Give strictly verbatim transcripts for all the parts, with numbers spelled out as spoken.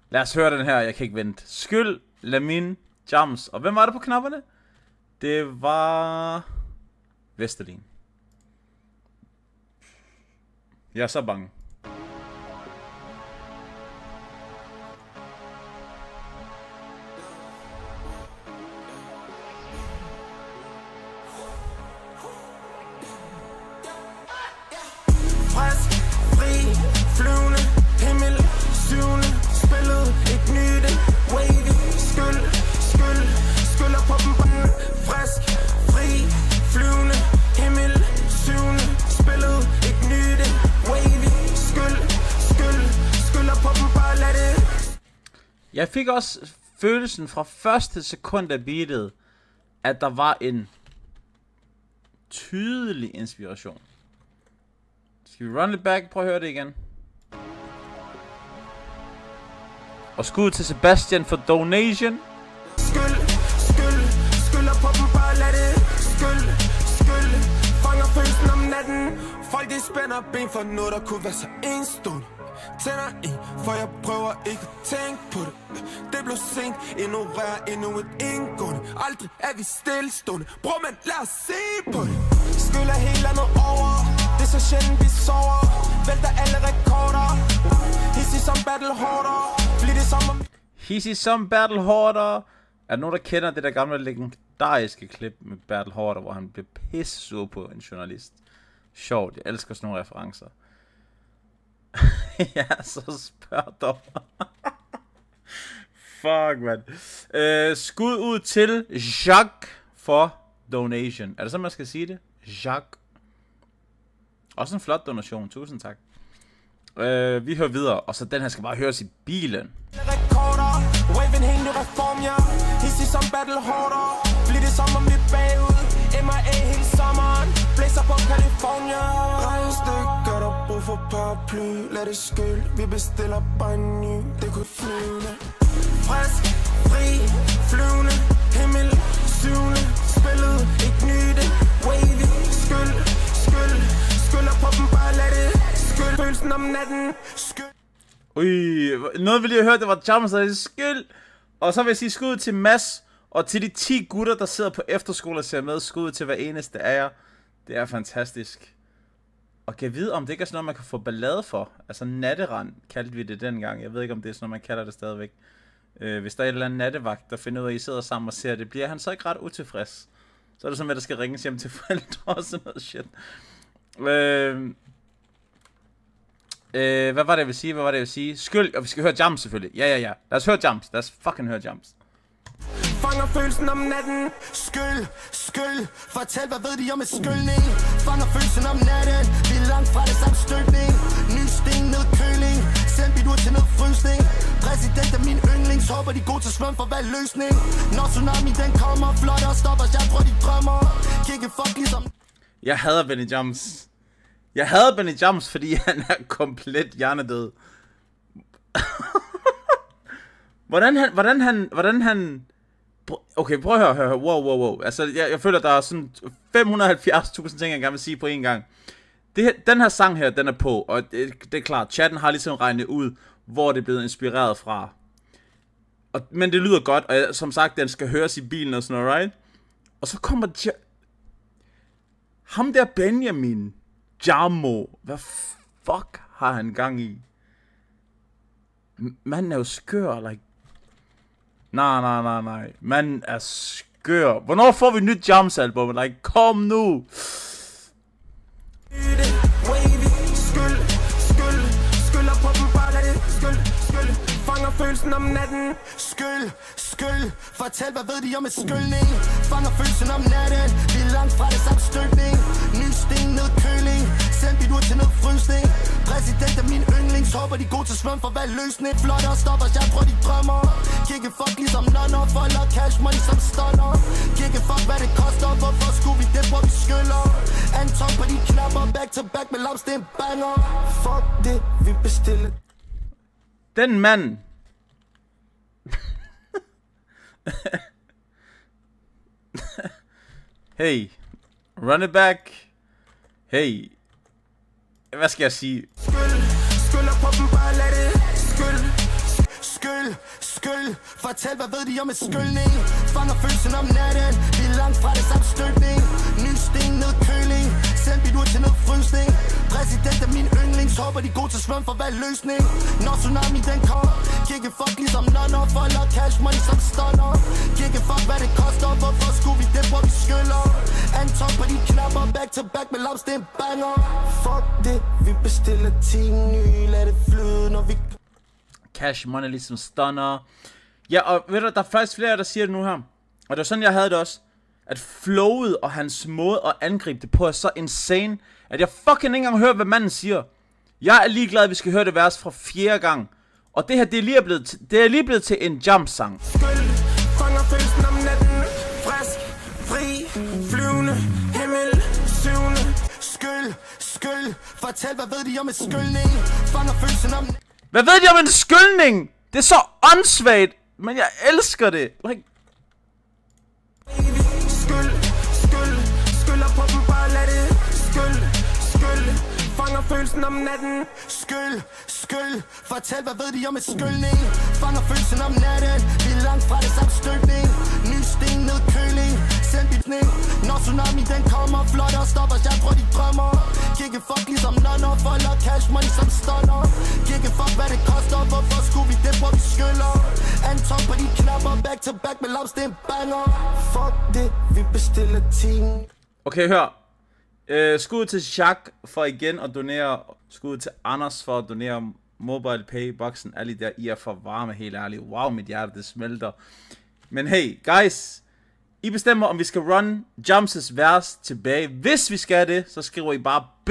Lad os høre den her, jeg kan ikke vente. Skyld, Lamin, Jams. Og hvem var det på knapperne? Det var... Vesterlin. Jeg er så bange. Frisk, fri, flyvende, himmel, syvende, spillet, ikke nyde, wavy, skyld, skyld, skylder på dem banden. Frisk, fri, flyvende, himmel, syvende, spillet, ikke nyde, wavy, skyld, skyld, skylder på dem, bare lad det. Jeg fik også følelsen fra første sekund af beatet, at der var en tydelig inspiration. Skal vi run it back? Prøv at høre det igen. Og skud til Sebastian for donation. Skyld, skyld, skylder på dem, bare lad det. Skyld, skyld, fanger følelsen om natten. Folk de spænder ben for noget, der kunne være så enstående. Tænder i, for jeg prøver ikke at tænke på det. Det blev sent, ignorerer endnu et indgående. Aldrig er vi stillestående. Bror, men lad os se på det. Skylder helt andet over. Det er så sjældent vi sover. Vælter alle rekorder. Hissig som battle hårdere. Flittig som om... Hissig som battle hårdere. Er der nogen, der kender det der gamle legendariske klip med Battle Hårder, hvor han blev pissesur på en journalist? Sjovt, jeg elsker sådan nogle referencer. Ja, så spørg dog. Fuck, man. Øh, skud ud til Jacques for donation. Er det sådan, man skal sige det? Jacques. Også en flot donation. Tusind tak. Øh, vi hører videre. Og så den her skal bare høres i bilen. Rekorder, waven hængende reform, ja. Hissig som battle hårdere. Flittig som om vi er bagud. M I A hele sommeren. Blæser på California. Regnstykker, der brug for paraply. Lad det skyld, vi bestiller bare en ny. Det kunne flyve. Frisk, fri, flyvende, himmel, syvende, spillet, ikke nyde, wavy, skyld, skyld, skylder på dem, bare lad det. Skyld, følelsen om natten, skyld. Ui, noget vil jeg høre, det var Jams, der skyld. Og så vil jeg sige skud til Mads, og til de ti gutter, der sidder på efterskole og ser med. Skud til hver eneste af jer. Det er fantastisk. Og kan vide, om det ikke er sådan noget, man kan få ballade for. Altså natterand kaldte vi det dengang. Jeg ved ikke, om det er sådan noget, man kalder det stadigvæk. Øh, hvis der er et eller andet nattevagt, der finder ud af, at I sidder sammen og ser det, bliver han så ikke ret utilfreds. Så er det sådan, at der skal ringes hjem til forældre og sådan noget shit. Øh... Øh, hvad var det, jeg ville sige? Hvad var det, jeg ville sige? Skyld, og vi skal høre Jams selvfølgelig. Ja, ja, ja. Lad os høre Jams. Lad os fucking høre Jams. Fanger følelsen om natten. Skyld, skyld. Fortæl, hvad ved de om et skyldning? Fanger følelsen om natten. Vi er langt fra det samme støtning. Ny sten, nedkøling. Send bidur til nedfrysning. Præsident er min yndlings. Håber de er gode til at svømme for hvad løsning. Når tsunami den kommer, flot og stopper. Jeg tror de drømmer. Kigge fuck ligesom. Jeg hader Benny Jams. Jeg hader Benny Jams, fordi han er komplet hjernedød. hvordan han, hvordan han, hvordan han... Okay, prøv at høre, høre, wow, wow, wow. Altså, jeg, jeg føler, der er sådan fem hundrede og halvfjerds tusind ting, jeg gerne vil sige på en gang. Det her, den her sang her, den er på, og det, det er klart, chatten har ligesom regnet ud, hvor det er blevet inspireret fra. Og, men det lyder godt, og som sagt, den skal høres i bilen og sådan noget, right? Og så kommer... Ham der Benjamin... Jamo, hvad fuck har han gang i? Manden er jo skør, like... Nej, nej, nej, nej. Manden er skør. Hvornår får vi et nyt Jams album? Like, kom nu! Skyld, skyld, skylder på dem, bare lad det. Skyld, skyld, fanger følelsen om natten. Skyld, skyld, fortæl, hvad ved de om et skyldning? Fanger følelsen om natten. Vi er langt fra det samme støtning. Ny sten, nedkøling. Send bidur til nedfrysning. Præsident er min yndlings. Håber de er gode til at svømme for hvad løsning. Flot og stopper, jeg tror de drømmer. Kigge fuck ligesom nonner. Folder cash money som stunner. Kigge fuck hvad det koster. Hvorfor skulle vi det, hvor vi skylder? Anton på de knapper. Back to back med lamsten banger. Fuck det, vi bestiller. Den mand. Hey, run it back. Hey, hvad skal jeg sige? Skyld, skylder på dem, bare lad det. Skyld, skyld, Skyld, skyld, fortæl hvad ved de om et skyldning. Fanger følelsen om natten, vi er langt fra det samme støtning. Ny sten, nedkøling, send mit ud til nedfrysning. Præsident er min yndlings, håber de er gode til svøm for hvad løsning. Når tsunami den kommer, kigge fuck ligesom nonner. Folder cash money som stunner. Kigge fuck hvad det koster, hvorfor skulle vi det hvor vi skylder. Anton på de knapper, back to back med lomsten banger. Fuck det, vi bestiller ting nye, lad det flyde når vi... Cash money ligesom stunner. Ja, og ved du, der er faktisk flere, der siger det nu her. Og det var sådan, jeg havde det også. At flowet og hans måde at angribe det på er så insane, at jeg fucking ikke engang hører, hvad manden siger. Jeg er lige glad, at vi skal høre det vers fra fjerde gang. Og det her, det er lige blevet til, det er lige blevet til en jump-sang. Skyld, fanger følelsen om natten. Frisk, fri, flyvende, himmel, syvende. Skyld, skyld, fortæl hvad ved de om et skyldning. Fanger følelsen om... Hvad ved de om en skyldning? Det er så åndssvagt, men jeg elsker det. Like... Skyld, skyld, skylder på dem, bare lad det. Skyld, skyld, fanger følelsen om natten. Skyld, skyld, fortæl hvad ved de om et skyldning. Fanger følelsen om natten, vi er langt fra det samme støtning. Ny sten, nedkøling, send bitning. Når tsunami den kommer, flot og stopper, jeg tror de drømmer. Kigge fuck ligesom nonner, folder cash money som stunner. Kigge fuck hvad det koster, hvorfor skulle vi det hvor vi skylder. Anton på de knapper, back to back med lomsten banger. Fuck det, vi bestiller ting. Okay, hør. Uh, skud til Jacques for igen at donere. Skud til Anders for at donere mobile pay boksen. Alle der, I er for varme, helt ærligt. Wow, mit hjerte, det smelter. Men hey, guys. I bestemmer, om vi skal run Jumps' vers tilbage. Hvis vi skal det, så skriver I bare B.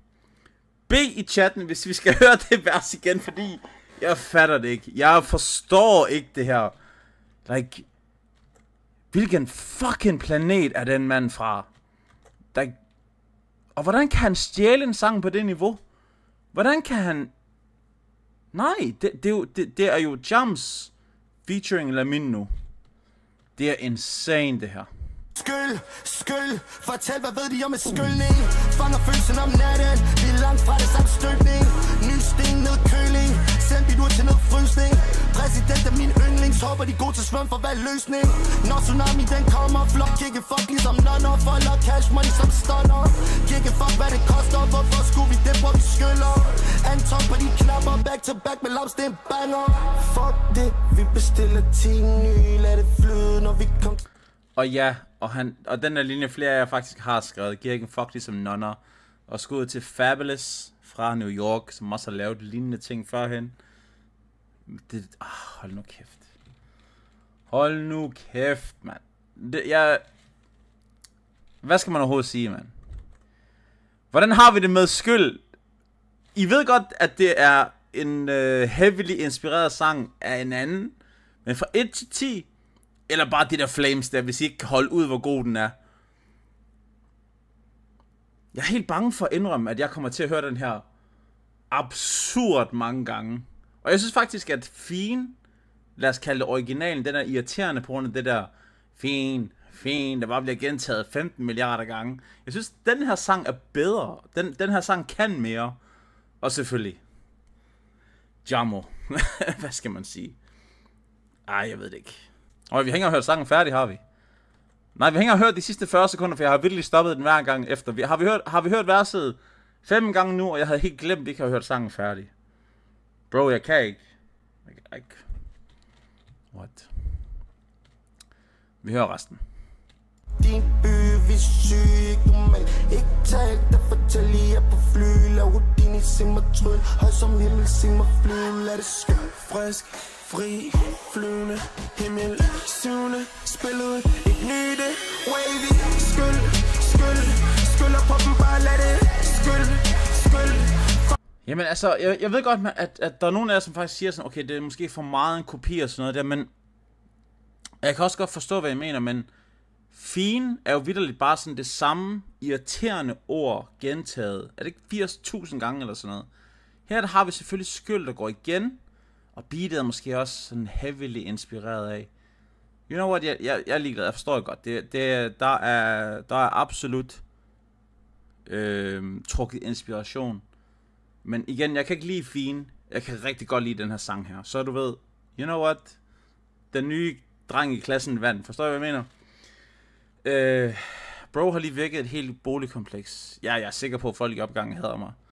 B i chatten, hvis vi skal høre det vers igen, fordi jeg fatter det ikke. Jeg forstår ikke det her. Like, hvilken fucking planet er den mand fra? Like, og hvordan kan han stjæle en sang på det niveau? Hvordan kan han... Nej, det, det, er, jo, det, det er jo Jumps featuring Lamin nu. Det er insane, det her. Skyld, skyld, fortæl hvad ved de om et skyldning. Fanger følelsen om natten, vi er langt fra det samme støtning. Ny sten, nedkøling, send mit ud til nedfrysning. Præsident er min yndlings, håber de er gode til svøm for hvad løsning. Når tsunami den kommer, flot, kigge fuck ligesom nonner. Folder cash money som stunner. Kigge fuck hvad det koster, hvorfor skulle vi det hvor vi skylder. Anton på de knapper, back to back med lomsten banger. Fuck det, vi bestiller ting nye, lad det flyde når vi kom. Og ja, og, han, og den der linje flere af jer faktisk har skrevet, giver ikke en fuck ligesom nonner. Og skud til Fabulous fra New York, som også har lavet lignende ting førhen. Det, ah, hold nu kæft. Hold nu kæft, mand. Det, jeg... Hvad skal man overhovedet sige, mand? Hvordan har vi det med skyld? I ved godt, at det er en uh, heavily inspireret sang af en anden. Men fra et til ti... Eller bare de der flames der, hvis I ikke kan holde ud, hvor god den er. Jeg er helt bange for at indrømme, at jeg kommer til at høre den her absurd mange gange. Og jeg synes faktisk, at fin, lad os kalde det originalen, den er irriterende på grund af det der fin, fin, der bare bliver gentaget femten milliarder gange. Jeg synes, den her sang er bedre. Den, den her sang kan mere. Og selvfølgelig Jammo. Hvad skal man sige? Ej, jeg ved det ikke. Og vi hænger og hørt sangen færdig, har vi? Nej, vi hænger og hørt de sidste fyrre sekunder, for jeg har virkelig stoppet den hver gang efter. Vi, har, vi hørt, har vi hørt verset fem gange nu, og jeg havde helt glemt, at jeg ikke har hørt sangen færdig. Bro, jeg kan ikke. Jeg kan ikke. What? Vi hører resten. Din by, vi syge, ikke normalt. Ikke talt, der fortæl I er på fly. Lav Houdini, sim og tryl. Høj som himmel, sim og fly. Lad det skø. Frisk, fri, flyvende, himmel, syvende. Spillet, ikke nyde. Wavy, skyld, skyld. Skylder på dem, bare lad det. Skyld, skyld. Jamen altså, jeg, jeg ved godt, at, at der er nogen af jer, som faktisk siger sådan, okay, det er måske for meget en kopi og sådan noget der, men jeg kan også godt forstå, hvad jeg mener, men fin er jo vitterligt bare sådan det samme irriterende ord gentaget. Er det ikke firs tusind gange eller sådan noget? Her der har vi selvfølgelig skyld, der går igen, og beatet er måske også sådan heavily inspireret af. You know what, jeg, jeg, jeg er ligeglad, jeg forstår det godt. Det, det, der, er, der er absolut øh, trukket inspiration. Men igen, jeg kan ikke lide fin. Jeg kan rigtig godt lide den her sang her. Så du ved, you know what? Den nye dreng i klassen vandt. Forstår jeg, hvad jeg mener? Øh, bro har lige vækket et helt boligkompleks. Ja, jeg er sikker på, at folk i opgangen hader mig.